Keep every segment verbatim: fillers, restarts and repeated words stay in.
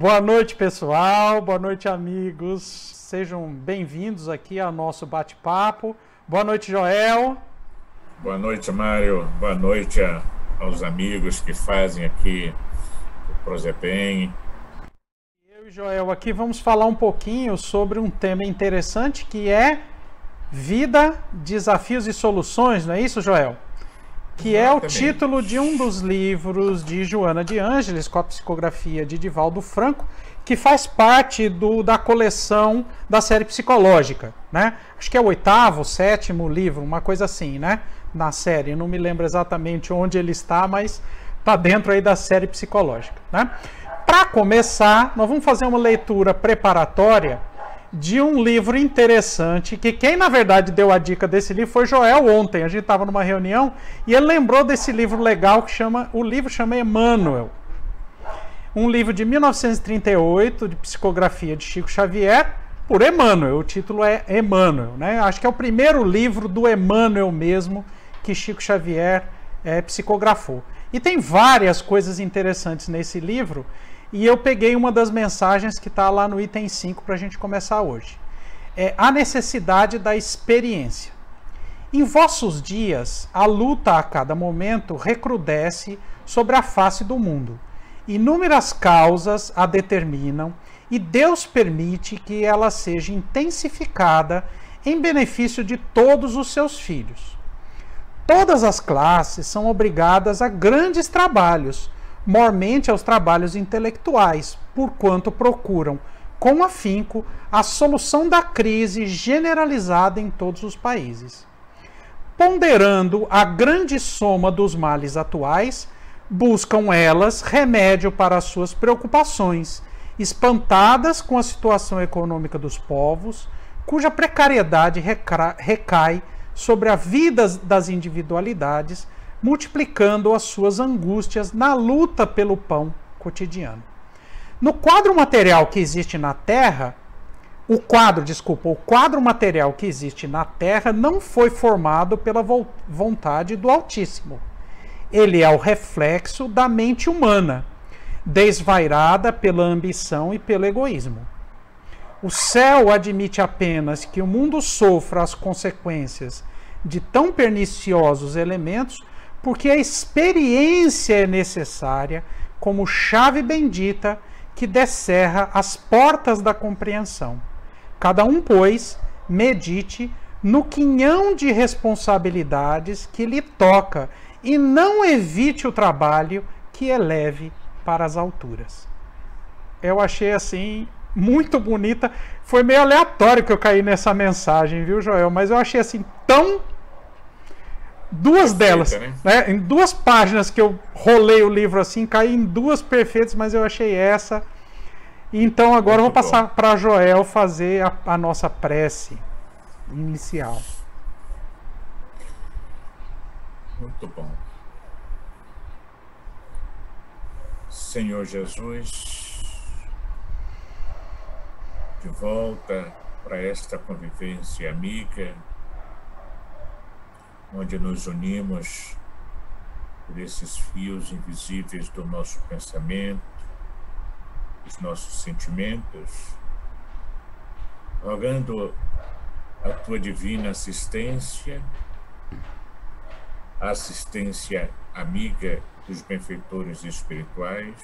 Boa noite, pessoal. Boa noite, amigos. Sejam bem-vindos aqui ao nosso bate-papo. Boa noite, Joel. Boa noite, Mário. Boa noite a, aos amigos que fazem aqui o Prosepem. Eu e Joel aqui vamos falar um pouquinho sobre um tema interessante que é vida, desafios e soluções, não é isso, Joel? Que é o título de um dos livros de Joana de Ângeles, com a psicografia de Divaldo Franco, que faz parte do, da coleção da série psicológica, né? Acho que é o oitavo, sétimo livro, uma coisa assim, né? Na série, não me lembro exatamente onde ele está, mas está dentro aí da série psicológica, né? Para começar, nós vamos fazer uma leitura preparatória de um livro interessante, que quem na verdade deu a dica desse livro foi Joel ontem. A gente estava numa reunião e ele lembrou desse livro legal que chama, o livro chama Emmanuel. Um livro de mil novecentos e trinta e oito, de psicografia de Chico Xavier, por Emmanuel. O título é Emmanuel, né? Acho que é o primeiro livro do Emmanuel mesmo que Chico Xavier é, psicografou. E tem várias coisas interessantes nesse livro. E eu peguei uma das mensagens que está lá no item cinco para a gente começar hoje. É a necessidade da experiência. Em vossos dias, a luta a cada momento recrudesce sobre a face do mundo. Inúmeras causas a determinam e Deus permite que ela seja intensificada em benefício de todos os seus filhos. Todas as classes são obrigadas a grandes trabalhos, mormente aos trabalhos intelectuais, porquanto procuram, com afinco, a solução da crise generalizada em todos os países. Ponderando a grande soma dos males atuais, buscam elas remédio para as suas preocupações, espantadas com a situação econômica dos povos, cuja precariedade recai sobre a vida das individualidades, multiplicando as suas angústias na luta pelo pão cotidiano. No quadro material que existe na Terra, o quadro, desculpa, o quadro material que existe na Terra não foi formado pela vontade do Altíssimo. Ele é o reflexo da mente humana, desvairada pela ambição e pelo egoísmo. O céu admite apenas que o mundo sofra as consequências de tão perniciosos elementos, porque a experiência é necessária como chave bendita que descerra as portas da compreensão. Cada um, pois, medite no quinhão de responsabilidades que lhe toca e não evite o trabalho que eleve para as alturas. Eu achei assim muito bonita. Foi meio aleatório que eu caí nessa mensagem, viu, Joel? Mas eu achei assim tão... Duas Perfeita, delas, né? Né? Em duas páginas que eu rolei o livro assim, caí em duas perfeitas, mas eu achei essa. Então agora Muito eu vou passar para Joel fazer a, a nossa prece inicial. Muito bom. Senhor Jesus, de volta para esta convivência amiga, onde nos unimos por esses fios invisíveis do nosso pensamento, dos nossos sentimentos, rogando a tua divina assistência, a assistência amiga dos benfeitores espirituais,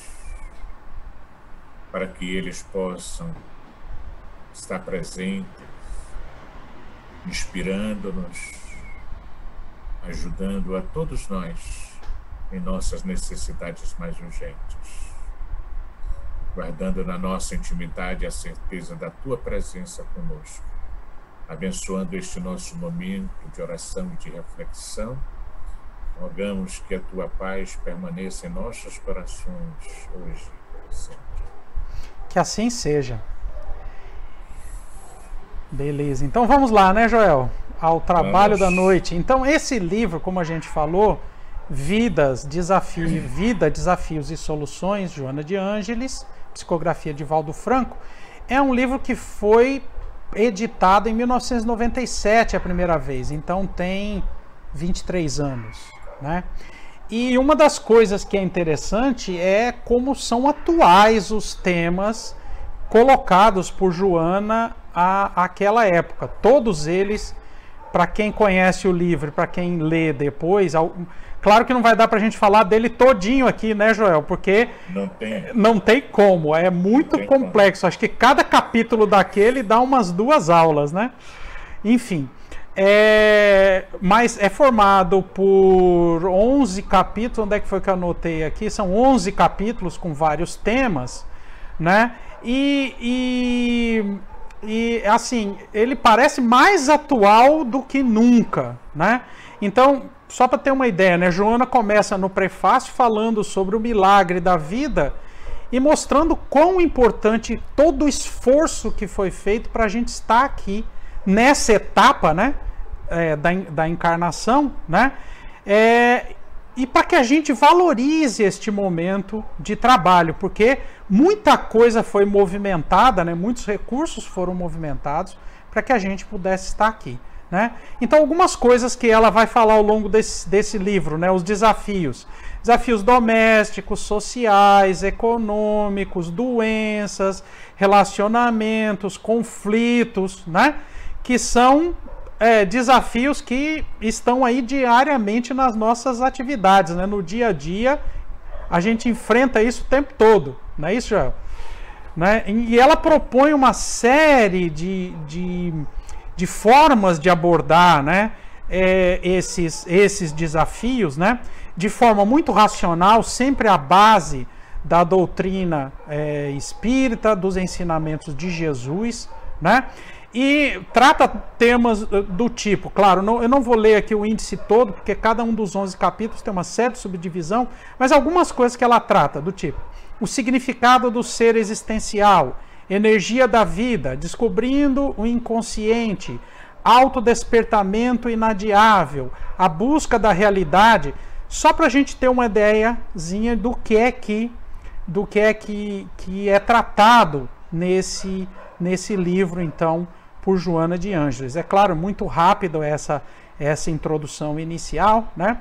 para que eles possam estar presentes, inspirando-nos, ajudando a todos nós em nossas necessidades mais urgentes, guardando na nossa intimidade a certeza da Tua presença conosco, abençoando este nosso momento de oração e de reflexão. Rogamos que a Tua paz permaneça em nossos corações hoje e sempre. Que assim seja. Beleza, então vamos lá, né, Joel? Ao trabalho Vamos. da noite. Então, esse livro, como a gente falou, Vidas, Desafio, Vida, Desafios e Soluções, Joana de Ângeles, psicografia de Divaldo Franco, é um livro que foi editado em mil novecentos e noventa e sete a primeira vez, então tem vinte e três anos, né? E uma das coisas que é interessante é como são atuais os temas colocados por Joana à, àquela época. Todos eles, para quem conhece o livro, para quem lê depois, claro que não vai dar para a gente falar dele todinho aqui, né, Joel? Porque não tem, não tem como, é muito complexo. Como. Acho que cada capítulo daquele dá umas duas aulas, né? Enfim. É, mas é formado por onze capítulos. Onde é que foi que eu anotei aqui? São onze capítulos com vários temas, né? E, e, e assim, ele parece mais atual do que nunca, né? Então, só para ter uma ideia, né? Joana começa no prefácio falando sobre o milagre da vida e mostrando quão importante todo o esforço que foi feito para a gente estar aqui nessa etapa, né? É, da, da encarnação, né? É, e para que a gente valorize este momento de trabalho, porque muita coisa foi movimentada, né? Muitos recursos foram movimentados para que a gente pudesse estar aqui, né? Então, algumas coisas que ela vai falar ao longo desse, desse livro, né? Os desafios. Desafios domésticos, sociais, econômicos, doenças, relacionamentos, conflitos, né? Que são É, desafios que estão aí diariamente nas nossas atividades, né? No dia a dia, a gente enfrenta isso o tempo todo, não é isso, Joel? Né? E ela propõe uma série de, de, de formas de abordar, né? é, esses, esses desafios, né? De forma muito racional, sempre à base da doutrina é, espírita, dos ensinamentos de Jesus, né? E trata temas do tipo, claro, não, eu não vou ler aqui o índice todo, porque cada um dos onze capítulos tem uma série de subdivisão, mas algumas coisas que ela trata, do tipo, o significado do ser existencial, energia da vida, descobrindo o inconsciente, autodespertamento inadiável, a busca da realidade, só para a gente ter uma ideiazinha do que é que, do que, é, que, que é tratado nesse, nesse livro, então, por Joana de Ângeles. É claro, muito rápido essa, essa introdução inicial, né?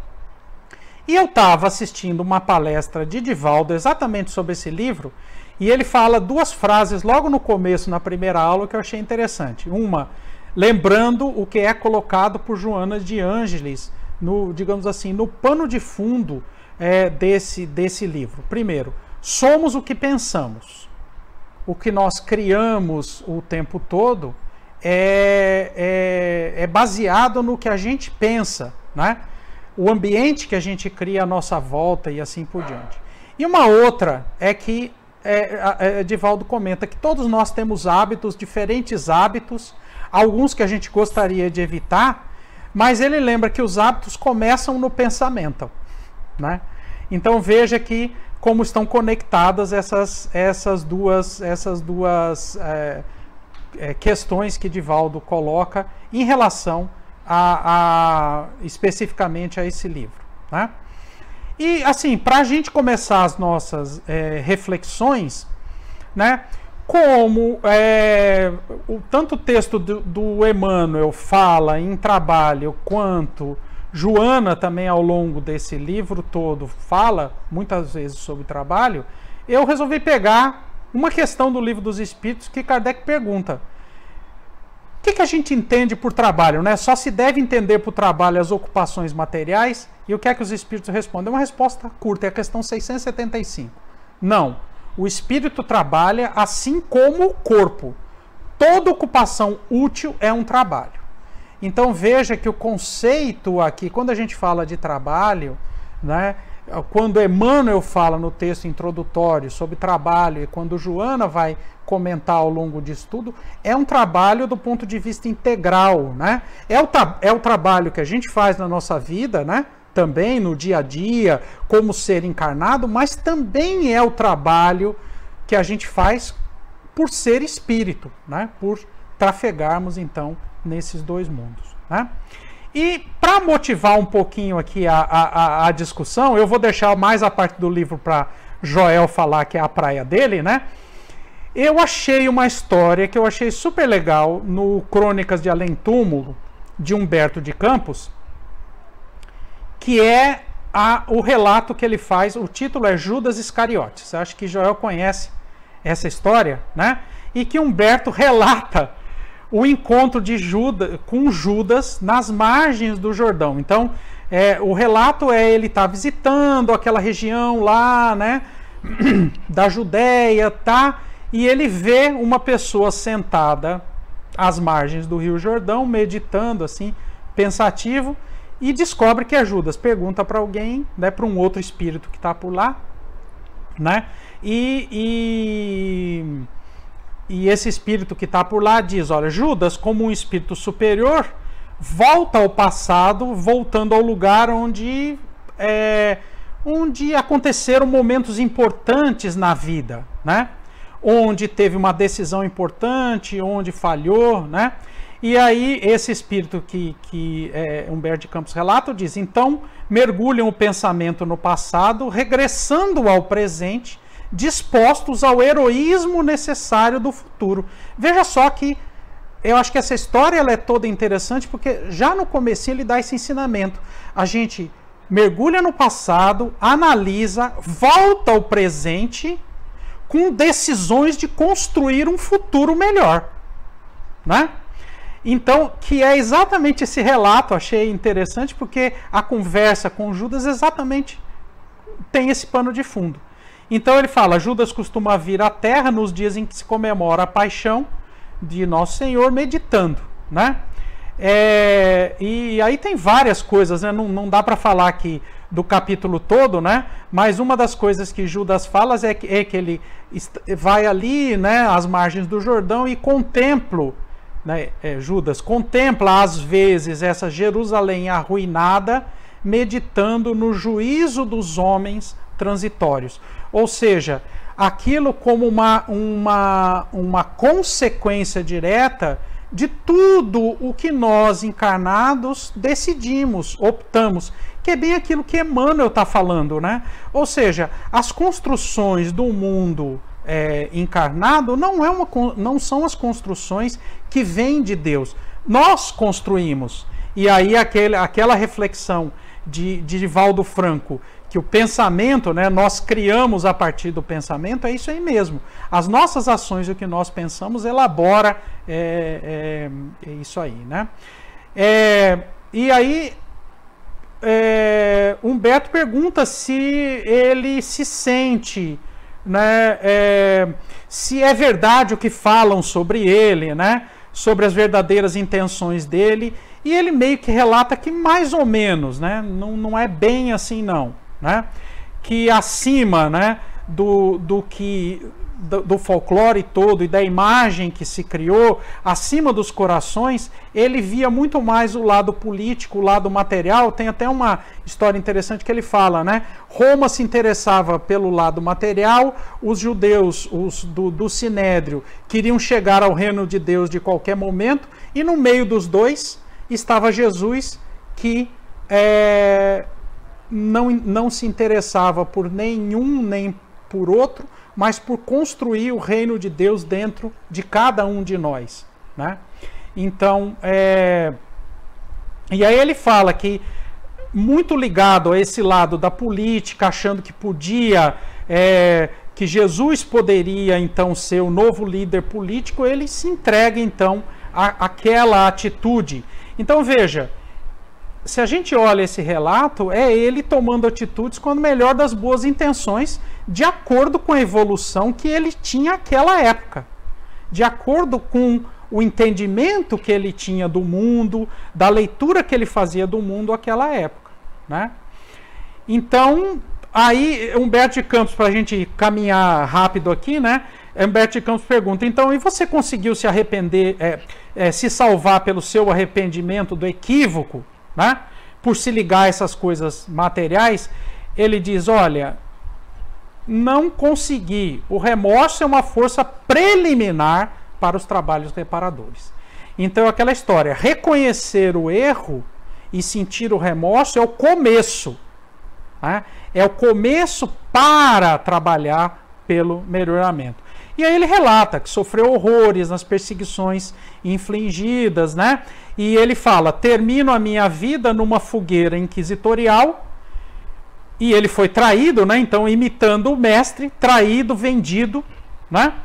E eu estava assistindo uma palestra de Divaldo exatamente sobre esse livro, e ele fala duas frases logo no começo, na primeira aula, que eu achei interessante. Uma, lembrando o que é colocado por Joana de Ângeles, no, digamos assim, no pano de fundo é, desse, desse livro. Primeiro, somos o que pensamos. O que nós criamos o tempo todo é, é, é baseado no que a gente pensa, né? O ambiente que a gente cria à nossa volta e assim por diante. E uma outra é que é, é, Divaldo comenta que todos nós temos hábitos, diferentes hábitos, alguns que a gente gostaria de evitar, mas ele lembra que os hábitos começam no pensamento, né? Então veja que como estão conectadas essas, essas duas, essas duas é, é, questões que Divaldo coloca em relação a, a especificamente a esse livro, né? E assim, para a gente começar as nossas é, reflexões, né? Como é, o, tanto o texto do, do Emmanuel fala em trabalho, quanto Joana também ao longo desse livro todo fala muitas vezes sobre trabalho, eu resolvi pegar uma questão do Livro dos Espíritos que Kardec pergunta: o que, que a gente entende por trabalho, né? Só se deve entender por trabalho as ocupações materiais? E o que é que os Espíritos respondem? É uma resposta curta, é a questão seiscentos e setenta e cinco. Não, o Espírito trabalha assim como o corpo. Toda ocupação útil é um trabalho. Então veja que o conceito aqui, quando a gente fala de trabalho, né, quando Emmanuel fala no texto introdutório sobre trabalho e quando Joana vai comentar ao longo disso tudo, é um trabalho do ponto de vista integral, né? É o, é o trabalho que a gente faz na nossa vida, né? Também no dia a dia, como ser encarnado, mas também é o trabalho que a gente faz por ser espírito, né? Por trafegarmos então nesses dois mundos, né? E para motivar um pouquinho aqui a, a, a discussão, eu vou deixar mais a parte do livro para Joel falar, que é a praia dele, né? Eu achei uma história que eu achei super legal no Crônicas de Além Túmulo, de Humberto de Campos, que é a, o relato que ele faz, o título é Judas Iscariotes. Eu acho que Joel conhece essa história, né? E que Humberto relata o encontro de Judas com Judas nas margens do Jordão. Então, é, o relato é ele estar tá visitando aquela região lá, né, da Judéia, tá? E ele vê uma pessoa sentada às margens do Rio Jordão, meditando assim, pensativo, e descobre que é Judas. Pergunta para alguém, né, para um outro espírito que está por lá, né? E, e, e esse espírito que está por lá diz, olha, Judas, como um espírito superior, volta ao passado, voltando ao lugar onde, é, onde aconteceram momentos importantes na vida, né? Onde teve uma decisão importante, onde falhou, né? E aí esse espírito que, que é, Humberto de Campos relata diz, então mergulham o pensamento no passado, regressando ao presente, dispostos ao heroísmo necessário do futuro. Veja só que eu acho que essa história ela é toda interessante, porque já no começo ele dá esse ensinamento. A gente mergulha no passado, analisa, volta ao presente, com decisões de construir um futuro melhor, né? Então, que é exatamente esse relato, achei interessante, porque a conversa com Judas exatamente tem esse pano de fundo. Então ele fala, Judas costuma vir à terra nos dias em que se comemora a paixão de Nosso Senhor, meditando, né? É, e aí tem várias coisas, né? Não, não dá para falar aqui do capítulo todo, né? Mas uma das coisas que Judas fala é que, é que ele vai ali, né, às margens do Jordão e contempla, né, é, Judas contempla às vezes essa Jerusalém arruinada, meditando no juízo dos homens transitórios. Ou seja, aquilo como uma, uma, uma consequência direta de tudo o que nós encarnados decidimos, optamos, que é bem aquilo que Emmanuel está falando, né? Ou seja, as construções do mundo é, encarnado não, é uma, não são as construções que vêm de Deus. Nós construímos. E aí aquele, aquela reflexão de, de Divaldo Franco, que o pensamento, né, nós criamos a partir do pensamento, é isso aí mesmo. As nossas ações, o que nós pensamos, elabora é, é, é isso aí, né? É, e aí, é, Humberto pergunta se ele se sente, né, é, se é verdade o que falam sobre ele, né, sobre as verdadeiras intenções dele, e ele meio que relata que mais ou menos, né, não, não é bem assim não. Né? Que acima, né, do, do que do, do folclore todo e da imagem que se criou, acima dos corações, ele via muito mais o lado político, o lado material. Tem até uma história interessante que ele fala, né? Roma se interessava pelo lado material, os judeus, os do, do Sinédrio, queriam chegar ao reino de Deus de qualquer momento, e no meio dos dois estava Jesus, que é, Não, não se interessava por nenhum nem por outro, mas por construir o reino de Deus dentro de cada um de nós, né? Então, é... e aí ele fala que, muito ligado a esse lado da política, achando que podia, é... que Jesus poderia então ser o novo líder político, ele se entrega então à, àquela atitude. Então veja, se a gente olha esse relato, é ele tomando atitudes com a melhor das boas intenções, de acordo com a evolução que ele tinha naquela época, de acordo com o entendimento que ele tinha do mundo, da leitura que ele fazia do mundo naquela época, né? Então, aí Humberto de Campos, para a gente caminhar rápido aqui, né? Humberto de Campos pergunta, então, e você conseguiu se arrepender, é, é, se salvar pelo seu arrependimento do equívoco, né? Por se ligar a essas coisas materiais? Ele diz, olha, não consegui. O remorso é uma força preliminar para os trabalhos reparadores. Então, aquela história, reconhecer o erro e sentir o remorso é o começo, né? É o começo para trabalhar pelo melhoramento. E aí ele relata que sofreu horrores nas perseguições infligidas, né? E ele fala, termino a minha vida numa fogueira inquisitorial, e ele foi traído, né? Então, imitando o mestre, traído, vendido, né?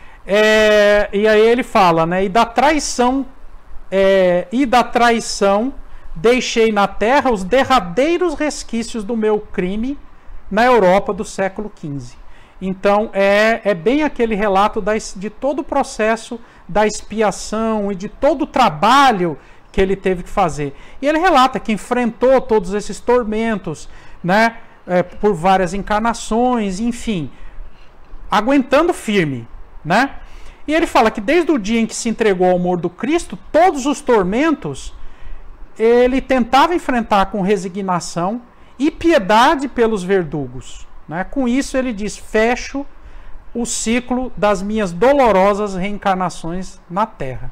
É, e aí ele fala, né? E da traição, é, e da traição deixei na terra os derradeiros resquícios do meu crime na Europa do século quinze. Então, é, é bem aquele relato da, de todo o processo da expiação e de todo o trabalho que ele teve que fazer. E ele relata que enfrentou todos esses tormentos, né, é, por várias encarnações, enfim, aguentando firme, né? E ele fala que desde o dia em que se entregou ao amor do Cristo, todos os tormentos ele tentava enfrentar com resignação e piedade pelos verdugos, né? Com isso ele diz: fecho o ciclo das minhas dolorosas reencarnações na Terra.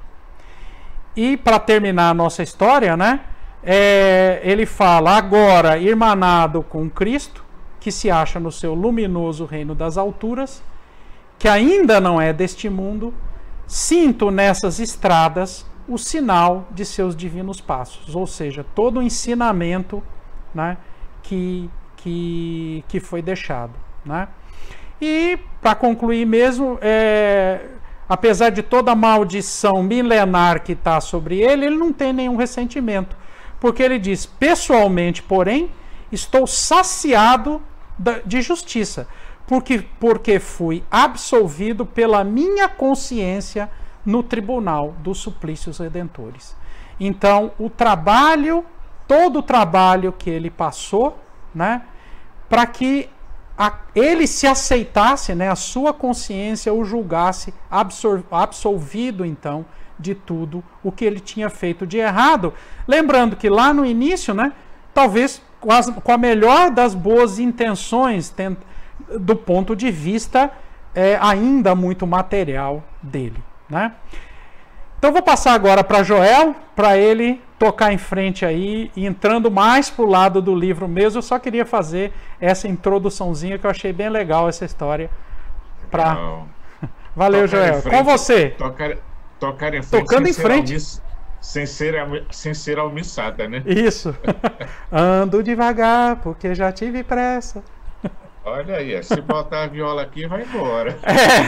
E para terminar a nossa história, né, é, ele fala: agora irmanado com Cristo, que se acha no seu luminoso reino das alturas, que ainda não é deste mundo, sinto nessas estradas o sinal de seus divinos passos. Ou seja, todo o ensinamento, né, que, que, que foi deixado, né? E para concluir mesmo, é, apesar de toda a maldição milenar que está sobre ele, ele não tem nenhum ressentimento, porque ele diz: pessoalmente, porém, estou saciado de justiça, porque, porque fui absolvido pela minha consciência no tribunal dos suplícios redentores. Então, o trabalho, todo o trabalho que ele passou, né, para que a, ele se aceitasse, né, a sua consciência o julgasse absor, absolvido, então, de tudo o que ele tinha feito de errado. Lembrando que lá no início, né, talvez com, as, com a melhor das boas intenções, tent, do ponto de vista é, ainda muito material dele, né? Então vou passar agora para Joel, para ele tocar em frente aí, e entrando mais para o lado do livro mesmo. Eu só queria fazer essa introduçãozinha que eu achei bem legal essa história. Pra... Valeu, tocar Joel. Com você. Tocar, tocar em frente. Tocando em frente. Almiç... Sem ser, sem ser almiçada, né? Isso. Ando devagar, porque já tive pressa. Olha aí, se botar a viola aqui, vai embora.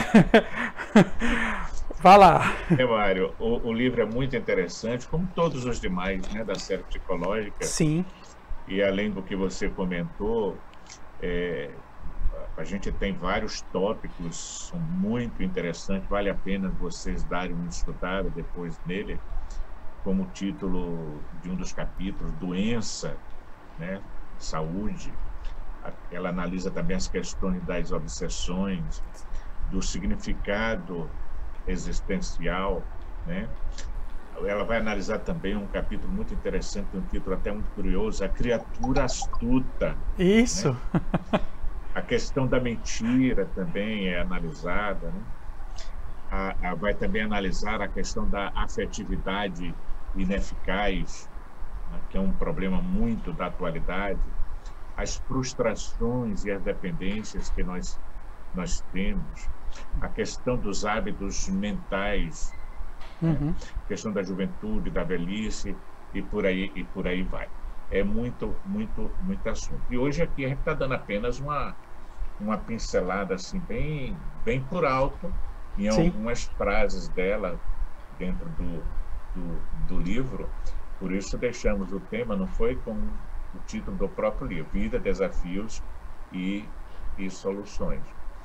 É. Vai lá. É, Mário, o, o livro é muito interessante, como todos os demais, né, da série psicológica. Sim. E além do que você comentou, é, a gente tem vários tópicos, são muito interessantes, vale a pena vocês darem uma estudada depois nele, como o título de um dos capítulos, Doença, né, Saúde. Ela analisa também as questões das obsessões, do significado existencial, né? Ela vai analisar também um capítulo muito interessante, um título até muito curioso, A Criatura Astuta. Isso. Né? A questão da mentira também é analisada, né? A, a, vai também analisar a questão da afetividade ineficaz, né? Que é um problema muito da atualidade, as frustrações e as dependências que nós, nós temos, a questão dos hábitos mentais, uhum. né? A questão da juventude, da velhice, e por aí, e por aí vai. É muito, muito, muito assunto. E hoje aqui a gente está dando apenas uma, uma pincelada assim, bem, bem por alto, em Sim. algumas frases dela dentro do, do, do livro. Por isso deixamos o tema, não foi com o título do próprio livro, Vida, Desafios e, e Soluções.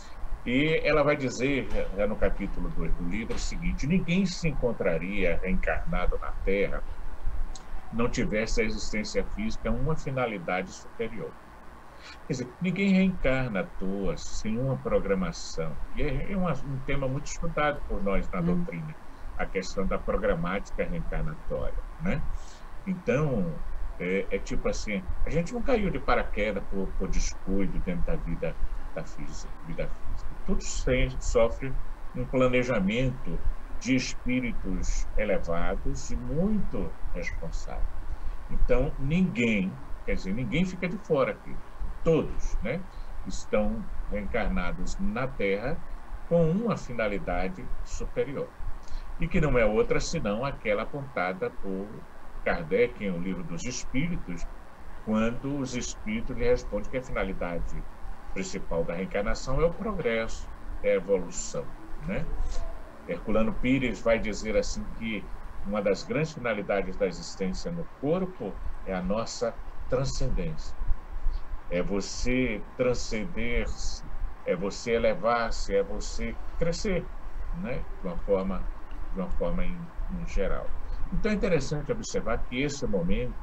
E ela vai dizer, já no capítulo dois do livro, o seguinte: ninguém se encontraria reencarnado na Terra não tivesse a existência física uma finalidade superior. Quer dizer, ninguém reencarna à toa, sem uma programação. E é uma, um tema muito estudado por nós na hum. doutrina, a questão da programática reencarnatória, né? Então, é, é tipo assim, a gente não caiu de paraquedas por, por descuido dentro da vida da física, vida física. Tudo sofre um planejamento de espíritos elevados e muito responsáveis. Então, ninguém, quer dizer, ninguém fica de fora aqui. Todos, né, estão reencarnados na Terra com uma finalidade superior. E que não é outra senão aquela apontada por Kardec em O Livro dos Espíritos, quando os espíritos lhe respondem que a finalidade principal da reencarnação é o progresso, é a evolução, né? Herculano Pires vai dizer assim que uma das grandes finalidades da existência no corpo é a nossa transcendência. É você transcender-se, é você elevar-se, é você crescer, né? De uma forma, de uma forma em, em geral. Então é interessante observar que esse momento,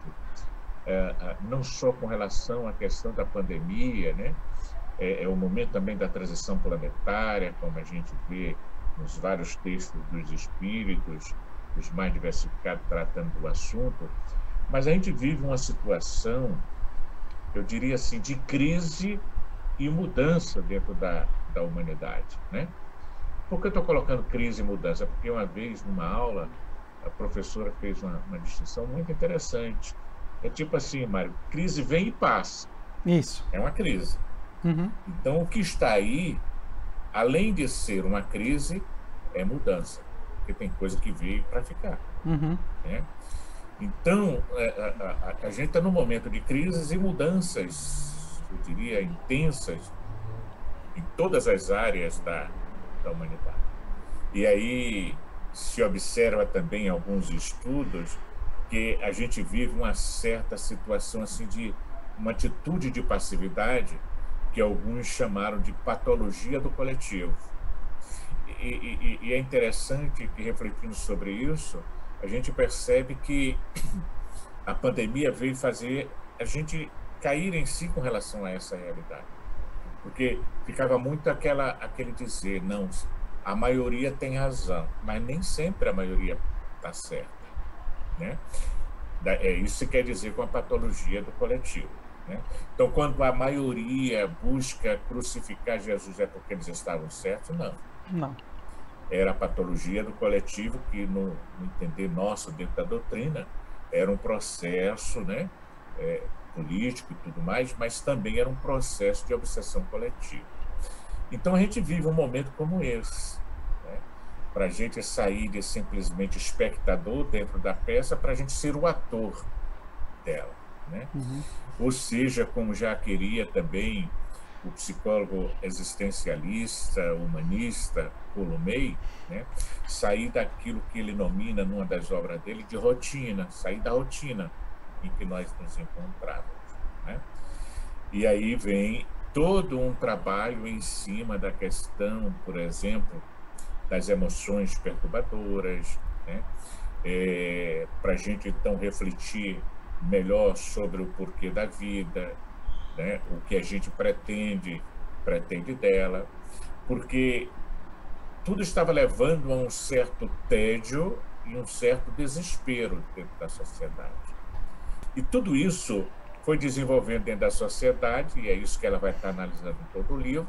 é, não só com relação à questão da pandemia, né? É, é o momento também da transição planetária, como a gente vê nos vários textos dos espíritos, os mais diversificados tratando do assunto, mas a gente vive uma situação, eu diria assim, de crise e mudança dentro da, da humanidade, né? Por que eu estou colocando crise e mudança? Porque uma vez, numa aula, a professora fez uma, uma distinção muito interessante. É tipo assim, Mário, crise vem e passa. Isso. É uma crise. Uhum. Então, o que está aí, além de ser uma crise, é mudança. Porque tem coisa que veio para ficar. Uhum. Né? Então, a, a, a gente está num momento de crises e mudanças, eu diria, intensas, em todas as áreas da, da humanidade. E aí se observa também em alguns estudos que a gente vive uma certa situação assim de uma atitude de passividade que alguns chamaram de patologia do coletivo. E, e, e é interessante que, refletindo sobre isso, a gente percebe que a pandemia veio fazer a gente cair em si com relação a essa realidade. Porque ficava muito aquela, aquele dizer, não, a maioria tem razão, mas nem sempre a maioria está certa, né? É isso que quer dizer com a patologia do coletivo, né? Então, quando a maioria busca crucificar Jesus, é porque eles estavam certos? Não. Não. Era a patologia do coletivo que, no, no entender nosso, dentro da doutrina, era um processo, né, é, político e tudo mais, mas também era um processo de obsessão coletiva. Então, a gente vive um momento como esse, né, para a gente sair de simplesmente espectador dentro da peça, para a gente ser o ator dela, né? Uhum. Ou seja, como já queria também o psicólogo existencialista, humanista, Coulomb, né, sair daquilo que ele nomina numa das obras dele de rotina, sair da rotina em que nós nos encontrávamos, né? E aí vem todo um trabalho em cima da questão, por exemplo, das emoções perturbadoras, né? É, para a gente então refletir melhor sobre o porquê da vida, né? O que a gente pretende, pretende dela, porque tudo estava levando a um certo tédio e um certo desespero dentro da sociedade. E tudo isso foi desenvolvendo dentro da sociedade, e é isso que ela vai estar analisando em todo o livro,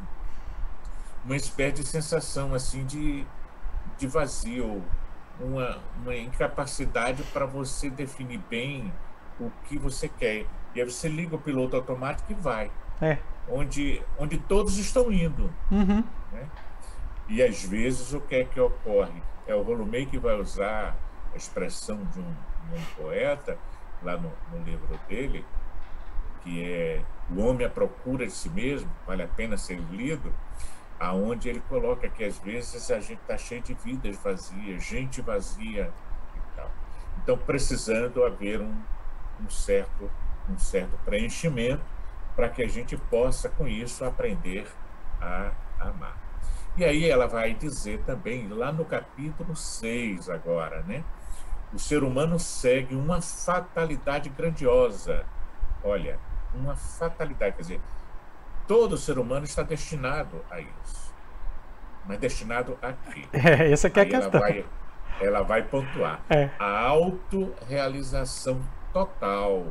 uma espécie de sensação assim de, de vazio, uma, uma incapacidade para você definir bem o que você quer. E aí você liga o piloto automático e vai. É. Onde, onde todos estão indo. Uhum. Né? E às vezes o que é que ocorre? É o Coulomb que vai usar a expressão de um, de um poeta, lá no, no livro dele, que é O Homem à Procura de Si Mesmo, vale a pena ser lido, aonde ele coloca que às vezes a gente está cheio de vidas vazias, gente vazia e tal. Então, precisando haver um, um, certo, um certo preenchimento para que a gente possa, com isso, aprender a amar. E aí ela vai dizer também, lá no capítulo seis agora, né? O ser humano segue uma fatalidade grandiosa. Olha, uma fatalidade, quer dizer, todo ser humano está destinado a isso. Mas destinado a quê? É, essa que é a aí questão. Ela vai, ela vai pontuar. É. A autorrealização total.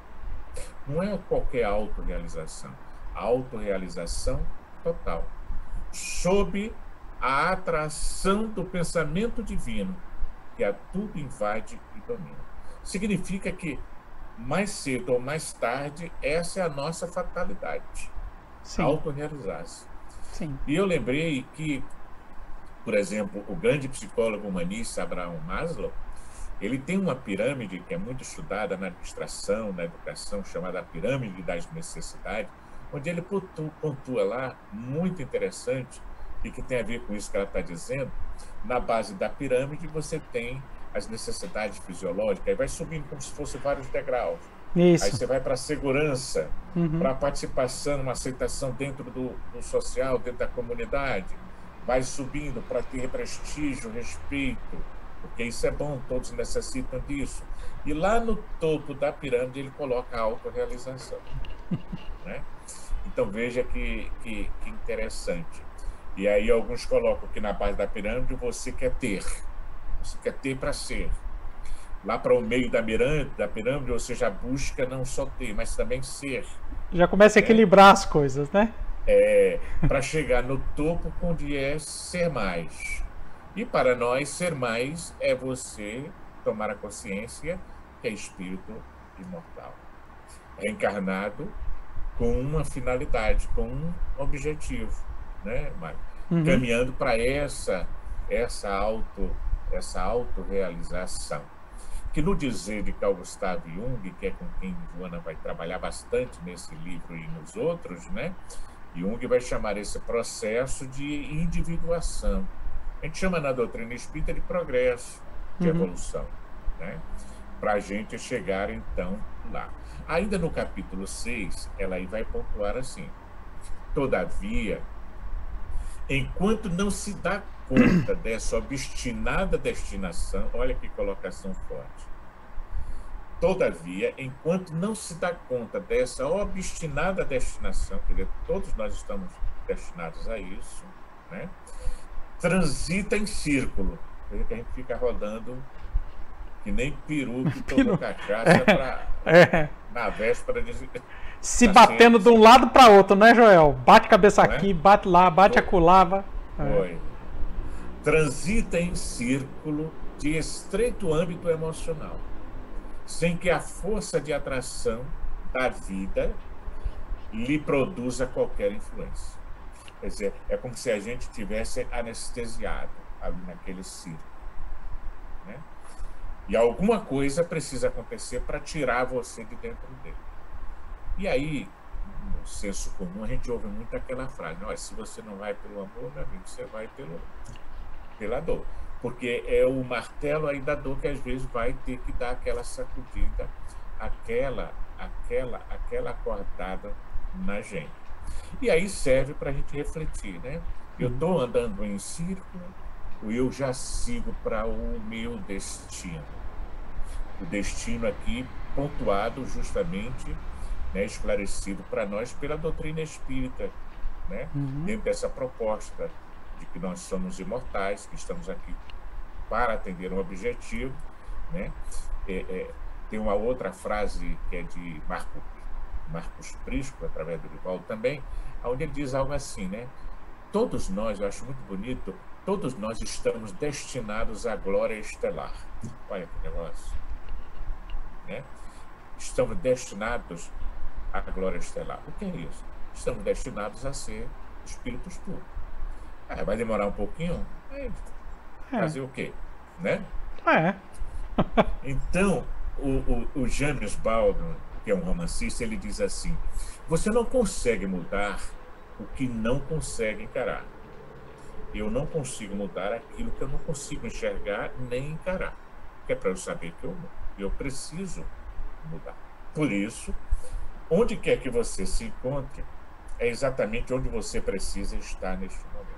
Não é qualquer autorrealização. A autorrealização total. Sob a atração do pensamento divino, que a tudo invade e domina. Significa que, mais cedo ou mais tarde, essa é a nossa fatalidade. Sim. Autorrealizar-se. Sim. E eu lembrei que, por exemplo, o grande psicólogo humanista Abraham Maslow, ele tem uma pirâmide que é muito estudada na administração, na educação, chamada pirâmide das necessidades, onde ele pontua, pontua lá, muito interessante, e que tem a ver com isso que ela está dizendo. Na base da pirâmide você tem as necessidades fisiológicas, aí vai subindo como se fossem vários degraus. Isso. Aí você vai para a segurança, uhum. para a participação, uma aceitação dentro do, do social, dentro da comunidade. Vai subindo para ter prestígio, respeito, porque isso é bom, todos necessitam disso. E lá no topo da pirâmide ele coloca a autorrealização. Né? Então veja que, que, que interessante. E aí alguns colocam que na base da pirâmide você quer ter, você quer ter para ser. Lá para o meio da pirâmide, da pirâmide você já busca não só ter, mas também ser. Já começa a equilibrar é. as coisas, né? É, para chegar no topo onde é ser mais. E para nós, ser mais é você tomar a consciência que é espírito imortal, reencarnado com uma finalidade, com um objetivo, né, Mário? Uhum. Caminhando para essa, essa, auto, essa autorrealização. Que no dizer de Carl Gustav Jung, que é com quem Joana vai trabalhar bastante nesse livro e nos outros, né? Jung vai chamar esse processo de individuação. A gente chama na doutrina espírita de progresso, de uhum. evolução, né? Para a gente chegar, então, lá. Ainda no capítulo seis, ela aí vai pontuar assim: todavia, enquanto não se dá conta dessa obstinada destinação, olha que colocação forte. Todavia, enquanto não se dá conta dessa obstinada destinação, quer dizer, todos nós estamos destinados a isso, né? Transita em círculo, quer dizer, que a gente fica rodando que nem peru que tomou cachaça é, pra, é. na véspera de... Se batendo de um lado para outro, né, Joel? Bate cabeça Não aqui, é? bate lá, bate acolá. Foi. É. Transita em círculo de estreito âmbito emocional, sem que a força de atração da vida lhe produza qualquer influência. Quer dizer, é como se a gente tivesse anestesiado ali naquele círculo, né? E alguma coisa precisa acontecer para tirar você de dentro dele. E aí, no senso comum, a gente ouve muito aquela frase: olha, se você não vai pelo amor, meu amigo, você vai pelo, pela dor. Porque é o martelo aí da dor que às vezes vai ter que dar aquela sacudida, aquela, aquela, aquela acordada na gente. E aí serve para a gente refletir, né? Eu estou andando em círculo, eu já sigo para o meu destino. O destino aqui pontuado justamente, né, esclarecido para nós pela doutrina espírita, né? Uhum. Dentro dessa proposta de que nós somos imortais, que estamos aqui para atender um objetivo, né? É, é, tem uma outra frase que é de Marco, Marcos Prisco, através do Divaldo também, onde ele diz algo assim, né? Todos nós, eu acho muito bonito, todos nós estamos destinados à glória estelar. Olha que negócio, né? Estamos destinados à glória estelar. O que é isso? Estamos destinados a ser espíritos puros. Ah, vai demorar um pouquinho? É. Fazer o quê? Né? É. Então, o, o, o James Baldwin, que é um romancista, ele diz assim: você não consegue mudar o que não consegue encarar. Eu não consigo mudar aquilo que eu não consigo enxergar nem encarar. Que é para eu saber que eu, eu preciso mudar. Por isso, onde quer que você se encontre, é exatamente onde você precisa estar neste momento.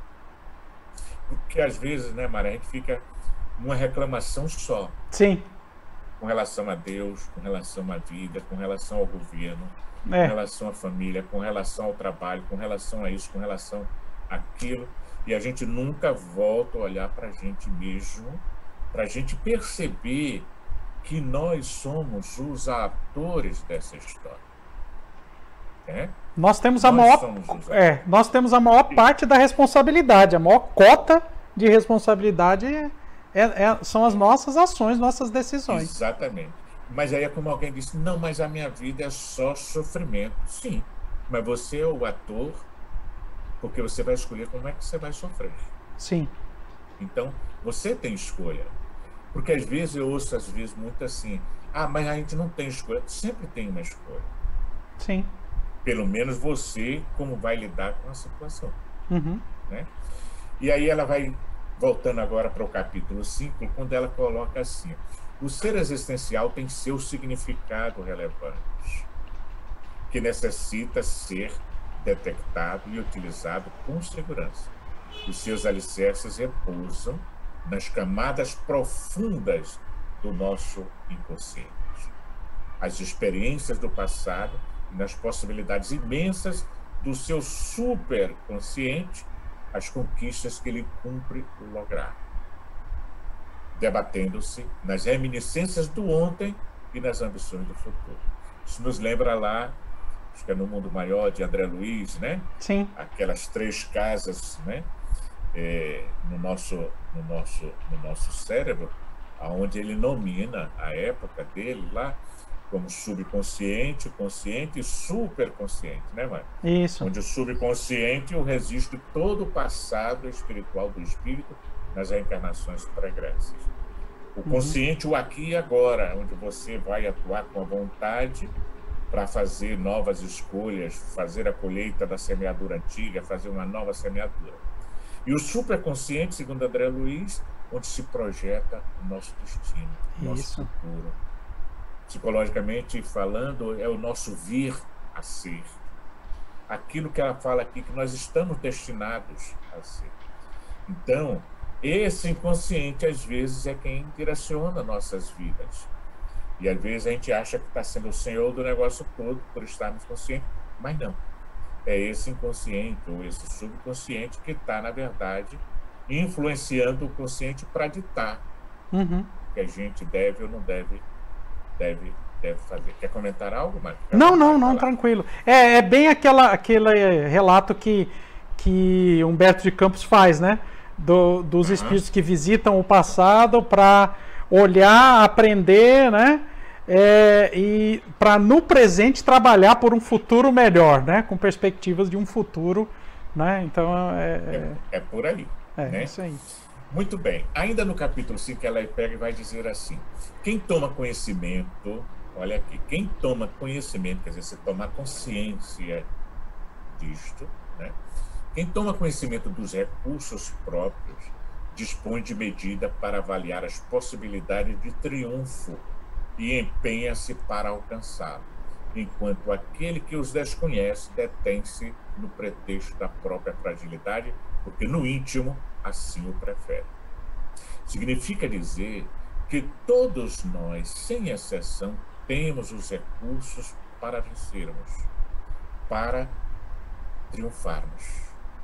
Porque às vezes, né, Mara, a gente fica numa reclamação só. Sim. Com relação a Deus, com relação à vida, com relação ao governo, é. com relação à família, com relação ao trabalho, com relação a isso, com relação àquilo. E a gente nunca volta a olhar para a gente mesmo, para a gente perceber que nós somos os atores dessa história. É? Nós temos a nós maior, é, nós temos a maior parte da responsabilidade, a maior cota de responsabilidade é, é, são as nossas ações, nossas decisões. Exatamente. Mas aí é como alguém disse: não, mas a minha vida é só sofrimento. Sim, mas você é o ator, porque você vai escolher como é que você vai sofrer. Sim. Então, você tem escolha. Porque às vezes eu ouço, às vezes, muito assim, ah, mas a gente não tem escolha. Sempre tem uma escolha. Sim. Pelo menos você, como vai lidar com a situação. Uhum. Né? E aí ela vai, voltando agora para o capítulo cinco, quando ela coloca assim, o ser existencial tem seu significado relevante, que necessita ser detectado e utilizado com segurança. Os seus alicerces repousam nas camadas profundas do nosso inconsciente, as experiências do passado e nas possibilidades imensas do seu superconsciente, as conquistas que ele cumpre lograr, debatendo-se nas reminiscências do ontem e nas ambições do futuro. Isso nos lembra lá, acho que é No Mundo Maior, de André Luiz, né? Sim. Aquelas três casas, né? É, no, nosso, no, nosso, no nosso cérebro, onde ele nomina a época dele lá como subconsciente, consciente e superconsciente, né, mãe? Isso. Onde o subconsciente o resiste todo o passado espiritual do espírito nas reencarnações pregressas. O consciente, uhum. o aqui e agora, onde você vai atuar com a vontade para fazer novas escolhas, fazer a colheita da semeadura antiga, fazer uma nova semeadura. E o superconsciente, segundo André Luiz, onde se projeta o nosso destino, o nosso Isso. futuro. Psicologicamente falando, é o nosso vir a ser. Aquilo que ela fala aqui, que nós estamos destinados a ser. Então, esse inconsciente, às vezes, é quem direciona nossas vidas. E, às vezes, a gente acha que está sendo o senhor do negócio todo por estarmos conscientes, mas não. É esse inconsciente ou esse subconsciente que está, na verdade, influenciando o consciente para ditar uhum. o que a gente deve ou não deve, deve, deve fazer. Quer comentar algo, Marcos? Não, não, não, tranquilo. É, é bem aquela, aquele relato que, que Humberto de Campos faz, né? Do, dos uhum. espíritos que visitam o passado para olhar, aprender, né? É, e para no presente trabalhar por um futuro melhor, né? Com perspectivas de um futuro, né? Então é, é, é por aí. É né? Isso aí. Muito bem. Ainda no capítulo cinco, ela pega e vai dizer assim: quem toma conhecimento, olha aqui, quem toma conhecimento, quer dizer, você tomar consciência disto, né? Quem toma conhecimento dos recursos próprios dispõe de medida para avaliar as possibilidades de triunfo e empenha-se para alcançá-lo, enquanto aquele que os desconhece detém-se no pretexto da própria fragilidade, porque no íntimo assim o prefere. Significa dizer que todos nós, sem exceção, temos os recursos para vencermos, para triunfarmos.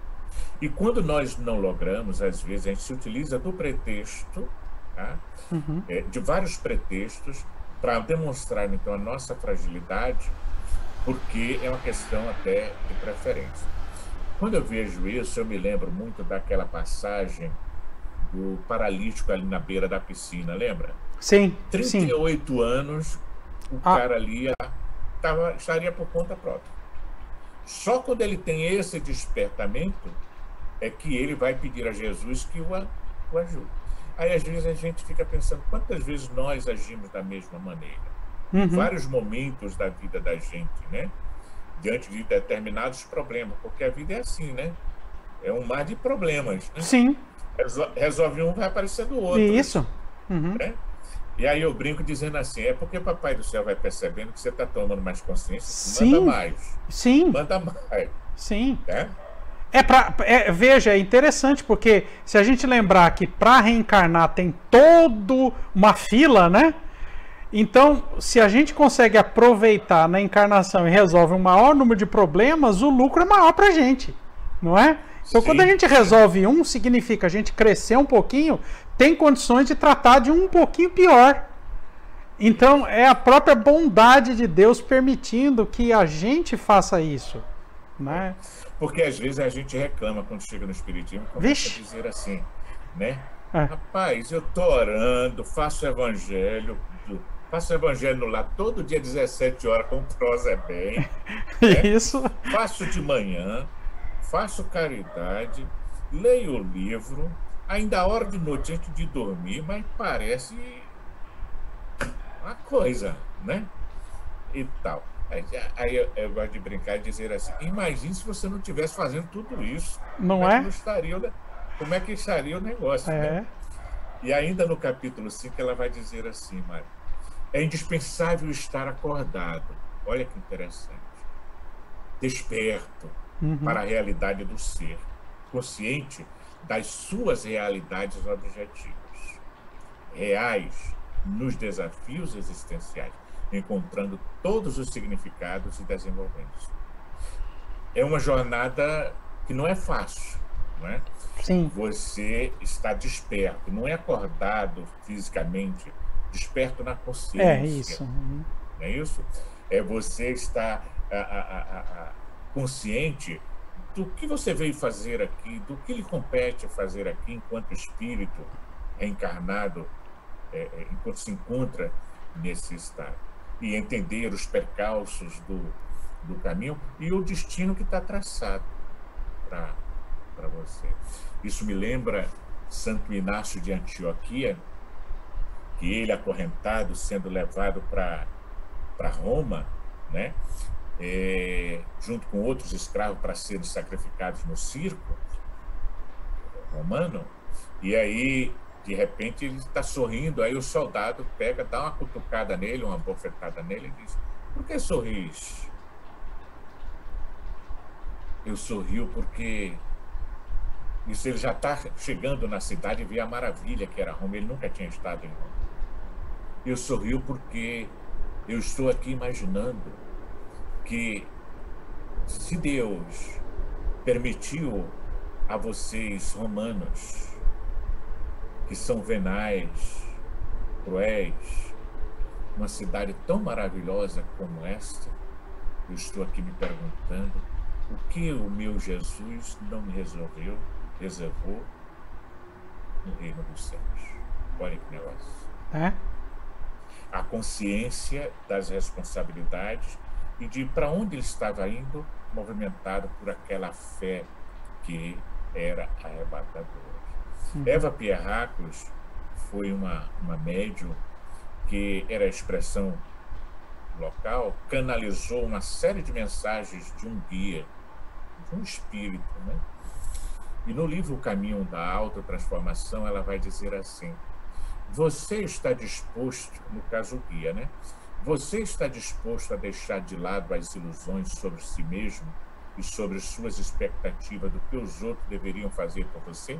E quando nós não logramos, às vezes a gente se utiliza do pretexto, tá? uhum. é, de vários pretextos, para demonstrar, então, a nossa fragilidade, porque é uma questão até de preferência. Quando eu vejo isso, eu me lembro muito daquela passagem do paralítico ali na beira da piscina, lembra? Sim, trinta e oito sim. anos, o ah. cara ali tava, estaria por conta própria. Só quando ele tem esse despertamento é que ele vai pedir a Jesus que o, o ajude. Aí, às vezes, a gente fica pensando quantas vezes nós agimos da mesma maneira. Uhum. Em vários momentos da vida da gente, né? Diante de determinados problemas, porque a vida é assim, né? É um mar de problemas, né? Sim. Resolve um, vai aparecendo o outro. Isso. Uhum. Né? E aí eu brinco dizendo assim, é porque Papai do Céu vai percebendo que você está tomando mais consciência, Sim. manda mais. Sim. Manda mais. Sim. Né? É pra, é, veja, é interessante, porque se a gente lembrar que para reencarnar tem toda uma fila, né? Então, se a gente consegue aproveitar na encarnação e resolve um maior número de problemas, o lucro é maior para a gente, não é? Então, sim, quando a gente resolve um, significa a gente crescer um pouquinho, tem condições de tratar de um pouquinho pior. Então, é a própria bondade de Deus permitindo que a gente faça isso, né? Porque às vezes a gente reclama quando chega no Espiritismo, começa Vixe. a dizer assim, né? É. Rapaz, eu tô orando, faço evangelho, faço evangelho lá todo dia dezessete horas com prosa bem. Né? Isso. Faço de manhã, faço caridade, leio o livro, ainda a hora de noite antes de dormir, mas parece uma coisa, né? E tal. Aí, aí eu, eu gosto de brincar e dizer assim, imagine se você não estivesse fazendo tudo isso. Não como é? é? Que não estaria, como é que estaria o negócio, É. né? E ainda no capítulo cinco ela vai dizer assim, Mário, é indispensável estar acordado. Olha que interessante. Desperto Uhum. para a realidade do ser, consciente das suas realidades objetivas, reais nos desafios existenciais, encontrando todos os significados e desenvolvendo-se. É uma jornada que não é fácil, não é? Sim. Você está desperto, não é acordado fisicamente, desperto na consciência. É isso. Uhum. Não é isso? É você estar a, a, a, a, consciente do que você veio fazer aqui, do que lhe compete fazer aqui enquanto espírito reencarnado, é, é, enquanto se encontra nesse estado. E entender os percalços do, do caminho e o destino que está traçado para você. Isso me lembra Santo Inácio de Antioquia, que ele, acorrentado, sendo levado para para Roma, né? É, junto com outros escravos para serem sacrificados no circo romano, e aí, de repente, ele está sorrindo, aí o soldado pega, dá uma cutucada nele, uma bofetada nele e diz, por que sorris? Eu sorrio porque isso, ele já está chegando na cidade e vê a maravilha que era Roma, ele nunca tinha estado em Roma. Eu sorrio porque eu estou aqui imaginando que, se Deus permitiu a vocês, romanos, que são venais, cruéis, uma cidade tão maravilhosa como esta, eu estou aqui me perguntando o que o meu Jesus não me resolveu, reservou no reino dos céus. Olha que negócio. É? A consciência das responsabilidades e de para onde ele estava indo, movimentado por aquela fé que era arrebatadora. Uhum. Eva Pierracos foi uma, uma médium que era a expressão local, canalizou uma série de mensagens de um guia, de um espírito, né? E no livro O Caminho da Autotransformação, ela vai dizer assim, você está disposto, no caso o guia, né? Você está disposto a deixar de lado as ilusões sobre si mesmo e sobre suas expectativas do que os outros deveriam fazer por você?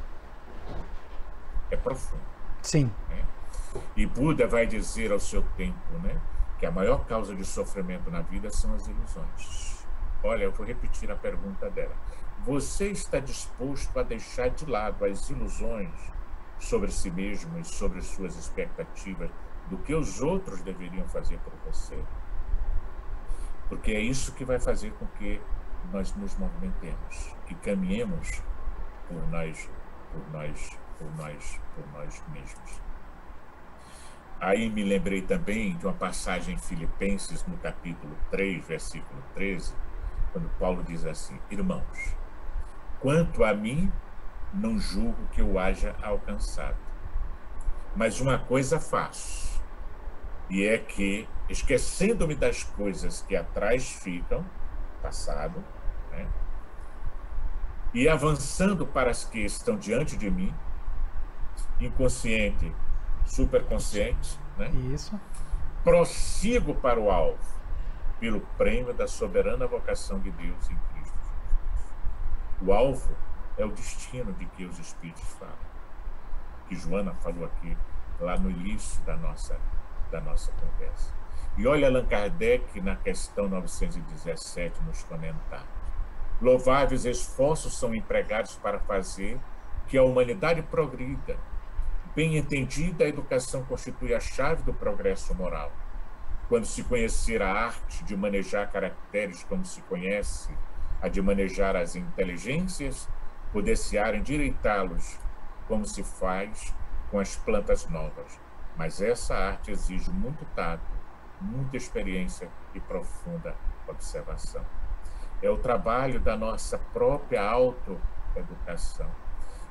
É profundo. Sim. Né? E Buda vai dizer ao seu tempo, né, que a maior causa de sofrimento na vida são as ilusões. Olha, eu vou repetir a pergunta dela. Você está disposto a deixar de lado as ilusões sobre si mesmo e sobre suas expectativas do que os outros deveriam fazer por você? Porque é isso que vai fazer com que nós nos movimentemos, que caminhemos por nós, por nós, por nós, por nós mesmos. Aí me lembrei também de uma passagem em Filipenses, no capítulo três, versículo treze, quando Paulo diz assim, irmãos, quanto a mim, não julgo que eu haja alcançado. Mas uma coisa faço, e é que, esquecendo-me das coisas que atrás ficam, passado, né, e avançando para as que estão diante de mim, inconsciente, superconsciente, né, isso, prossigo para o alvo, pelo prêmio da soberana vocação de Deus em Cristo Jesus. O alvo é o destino de que os Espíritos falam, que Joana falou aqui, lá no início da nossa, da nossa conversa. E olha Allan Kardec na questão novecentos e dezessete, nos comentários. Louváveis esforços são empregados para fazer que a humanidade progrida. Bem entendida, a educação constitui a chave do progresso moral. Quando se conhecer a arte de manejar caracteres como se conhece a de manejar as inteligências, poder-se-á endireitá-los como se faz com as plantas novas. Mas essa arte exige muito tato, muita experiência e profunda observação. É o trabalho da nossa própria autoeducação.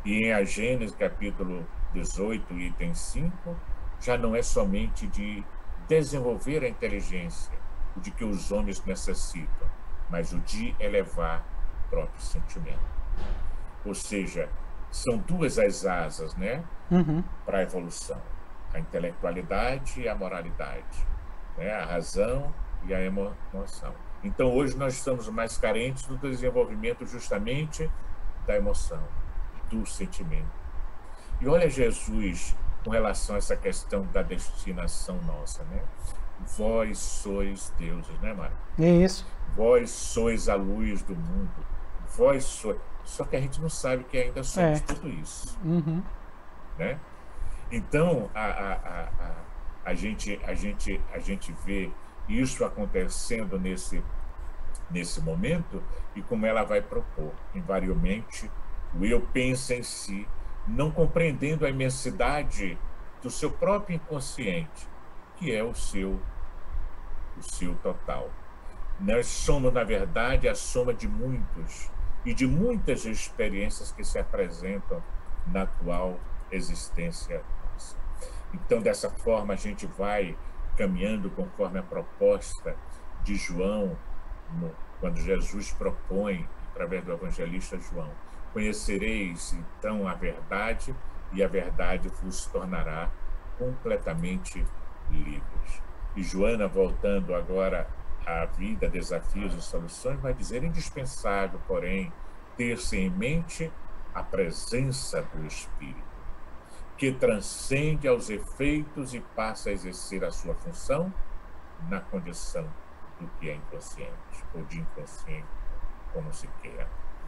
E em a Gênesis, capítulo dezoito, item cinco, já não é somente de desenvolver a inteligência, o de que os homens necessitam, mas o de elevar o próprio sentimento. Ou seja, são duas as asas, né, Uhum. para a evolução: a intelectualidade e a moralidade, né, a razão e a emoção. Então, hoje nós estamos mais carentes do desenvolvimento justamente da emoção, do sentimento. E olha Jesus com relação a essa questão da destinação nossa, né? Vós sois deuses, né, Mário? É isso. Vós sois a luz do mundo. Vós sois... Só que a gente não sabe que ainda somos É. tudo isso. Uhum. Né? Então, a, a, a, a, a, gente, a, gente, a gente vê isso acontecendo nesse, nesse momento e como ela vai propor, invariavelmente, o eu pensa em si, não compreendendo a imensidade do seu próprio inconsciente, que é o seu, o seu total. Nós somos, na verdade, a soma de muitos e de muitas experiências que se apresentam na atual existência nossa. Então, dessa forma, a gente vai caminhando conforme a proposta de João, no, quando Jesus propõe, através do evangelista João: conhecereis, então, a verdade, e a verdade vos tornará completamente livres. E Joana, voltando agora à vida, desafios e soluções, vai dizer: indispensável, porém, ter-se em mente a presença do Espírito, que transcende aos efeitos e passa a exercer a sua função na condição do que é inconsciente, ou de inconsciente, como se queira.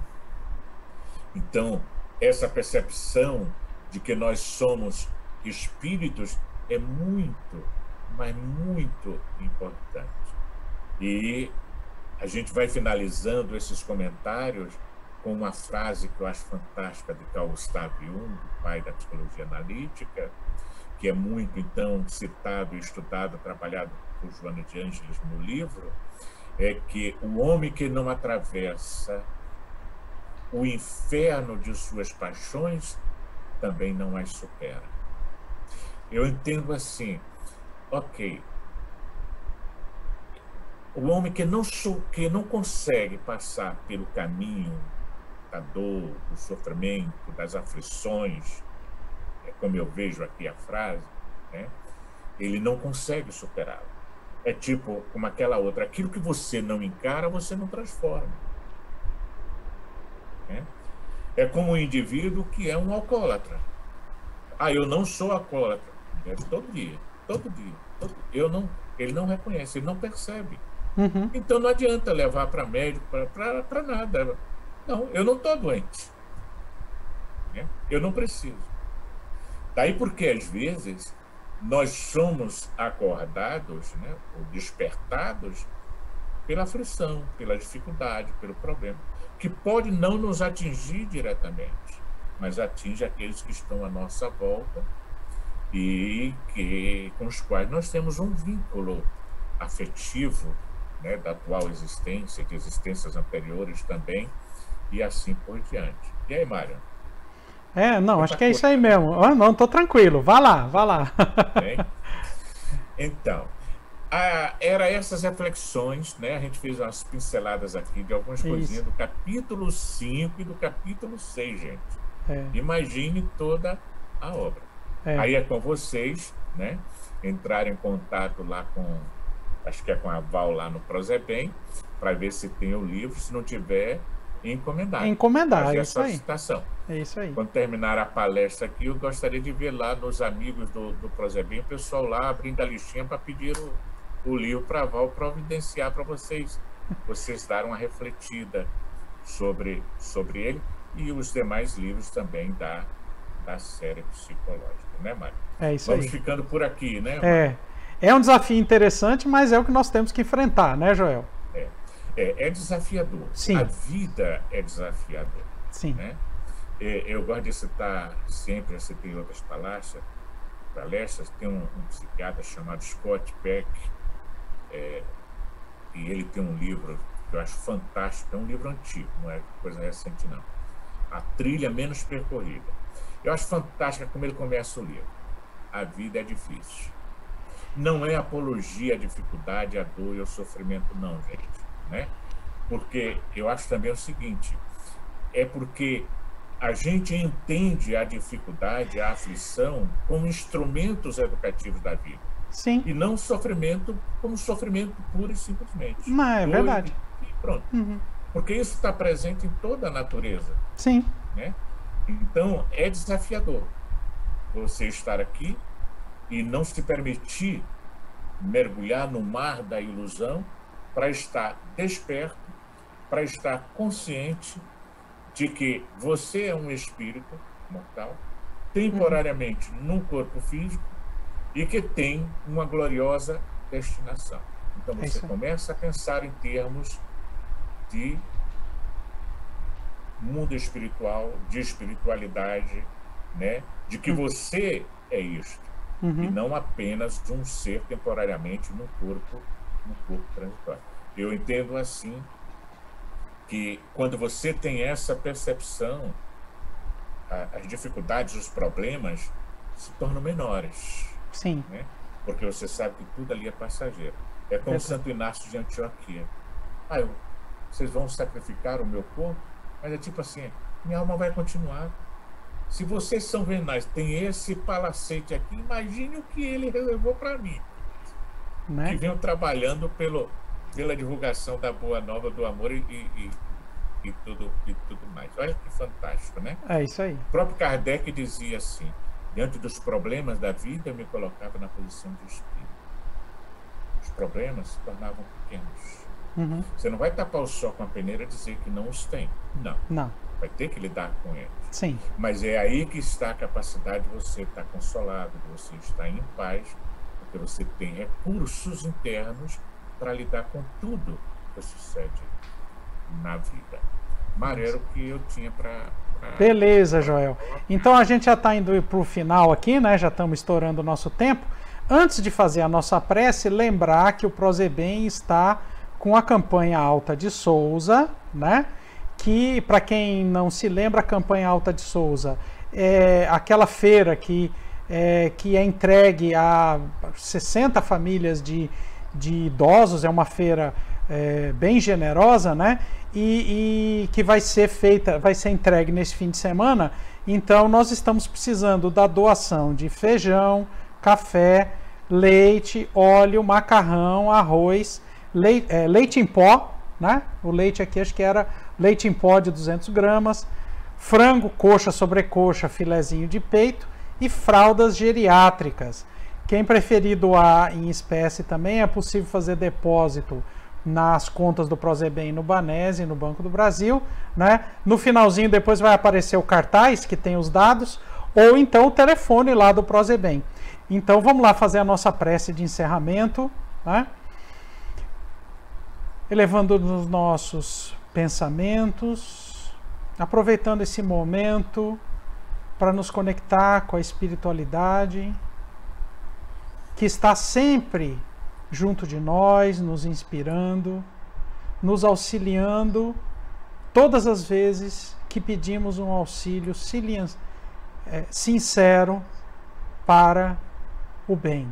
Então, essa percepção de que nós somos espíritos é muito, mas muito importante. E a gente vai finalizando esses comentários com uma frase que eu acho fantástica de Carl Gustav Jung, pai da psicologia analítica, que é muito, então, citado, estudado, trabalhado por Joana de Ângeles no livro, é que o homem que não atravessa o inferno de suas paixões também não as supera. Eu entendo assim, ok, o homem que não, que não consegue passar pelo caminho da dor, do sofrimento, das aflições, é como eu vejo aqui a frase, né? Ele não consegue superá-lo. É tipo como aquela outra: aquilo que você não encara, você não transforma. Né? É como um indivíduo que é um alcoólatra. Ah, eu não sou alcoólatra. Bebe todo dia, todo dia. Todo... Eu não... Ele não reconhece, ele não percebe. Uhum. Então não adianta levar para médico, para nada. Não, eu não estou doente. Né? Eu não preciso. Daí porque, às vezes, nós somos acordados, né, ou despertados pela aflição, pela dificuldade, pelo problema, que pode não nos atingir diretamente, mas atinge aqueles que estão à nossa volta e que, com os quais nós temos um vínculo afetivo, né, da atual existência, de existências anteriores também, e assim por diante. E aí, Mário? É, não, acho que é isso aí mesmo. Oh, não, tô tranquilo. Vá lá, vá lá. Bem, então, a, era essas reflexões, né? A gente fez umas pinceladas aqui de algumas isso. coisinhas do capítulo cinco e do capítulo seis, gente. É. Imagine toda a obra. É. Aí é com vocês, né? Entrar em contato lá com, acho que é com a Val lá no Prozebem, para ver se tem o livro. Se não tiver, encomendar. Encomendar, é isso aí. É isso aí. Quando terminar a palestra aqui, eu gostaria de ver lá nos amigos do, do Prozebem, o pessoal lá abrindo a listinha para pedir o, o livro para a Val providenciar para vocês, vocês darem uma refletida sobre, sobre ele e os demais livros também da, da série psicológica, né, Mário? É isso Vamos aí. Vamos ficando por aqui, né, Mário? É. É um desafio interessante, mas é o que nós temos que enfrentar, né, Joel? É, é, é desafiador. Sim. A vida é desafiadora. Sim. Né? Eu gosto de citar sempre, eu citei outras palestras, palestras tem um, um psiquiatra chamado Scott Peck, é, e ele tem um livro que eu acho fantástico, é um livro antigo, não é coisa recente não, a trilha menos percorrida. Eu acho fantástica como ele começa o livro. A vida é difícil. Não é apologia à dificuldade, à dor e ao sofrimento, não, gente. Né? Porque eu acho também o seguinte, é porque a gente entende a dificuldade, a aflição como instrumentos educativos da vida. Sim. E não sofrimento como sofrimento puro e simplesmente. Não, é dor verdade. E pronto. Uhum. Porque isso está presente em toda a natureza. Sim. Né? Então, é desafiador você estar aqui e não se permitir mergulhar no mar da ilusão para estar desperto, para estar consciente de que você é um espírito mortal, temporariamente uhum. num corpo físico e que tem uma gloriosa destinação. Então, você é começa a pensar em termos de mundo espiritual, de espiritualidade, né? De que você é isto, uhum. e não apenas um ser temporariamente no corpo, no corpo transitório. Eu entendo assim que quando você tem essa percepção, a, as dificuldades, os problemas se tornam menores. Sim. Né? Porque você sabe que tudo ali é passageiro. É como Exato. Santo Inácio de Antioquia. Ah, eu, vocês vão sacrificar o meu corpo? Mas é tipo assim, minha alma vai continuar. Se vocês são venais, tem esse palacete aqui, imagine o que ele reservou para mim. Né? Que venham trabalhando pelo, pela divulgação da boa nova, do amor e, e, e, tudo, e tudo mais. Olha que fantástico, né? É isso aí. O próprio Kardec dizia assim, diante dos problemas da vida, eu me colocava na posição de espírito. Os problemas se tornavam pequenos. Uhum. Você não vai tapar o sol com a peneira e dizer que não os tem. Não. Não. Vai ter que lidar com eles. Sim. Mas é aí que está a capacidade de você estar consolado, de você estar em paz, porque você tem recursos internos para lidar com tudo que sucede na vida. Mário, era o que eu tinha para... Pra... Beleza, Joel. Então a gente já está indo para o final aqui, né? Já estamos estourando o nosso tempo. Antes de fazer a nossa prece, lembrar que o Prozebem está com a campanha Alta de Souza, né? Que, para quem não se lembra, a campanha Alta de Souza é aquela feira que é, que é entregue a sessenta famílias de, de idosos, é uma feira é, bem generosa, né? E, e que vai ser feita, vai ser entregue nesse fim de semana. Então, nós estamos precisando da doação de feijão, café, leite, óleo, macarrão, arroz, leite, é, leite em pó, né? O leite aqui acho que era leite em pó de duzentas gramas, frango, coxa, sobrecoxa, filezinho de peito e fraldas geriátricas. Quem preferir doar em espécie também, é possível fazer depósito nas contas do Prozebem no Banese e no Banco do Brasil, né? No finalzinho depois vai aparecer o cartaz que tem os dados, ou então o telefone lá do Prozebem. Então vamos lá fazer a nossa prece de encerramento, né? Elevando os nossos pensamentos, aproveitando esse momento para nos conectar com a espiritualidade que está sempre junto de nós, nos inspirando, nos auxiliando todas as vezes que pedimos um auxílio sincero para o bem.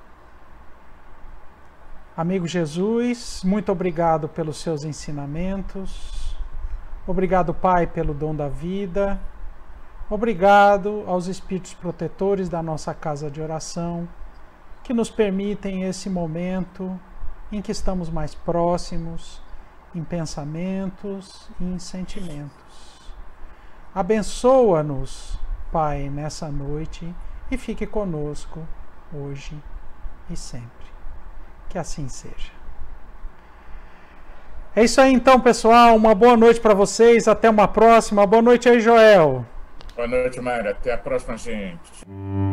Amigo Jesus, muito obrigado pelos seus ensinamentos. Obrigado, Pai, pelo dom da vida. Obrigado aos espíritos protetores da nossa casa de oração, que nos permitem esse momento em que estamos mais próximos, em pensamentos e em sentimentos. Abençoa-nos, Pai, nessa noite e fique conosco hoje e sempre. Que assim seja. É isso aí então, pessoal. Uma boa noite para vocês. Até uma próxima. Boa noite aí, Joel. Boa noite, Mário. Até a próxima, gente.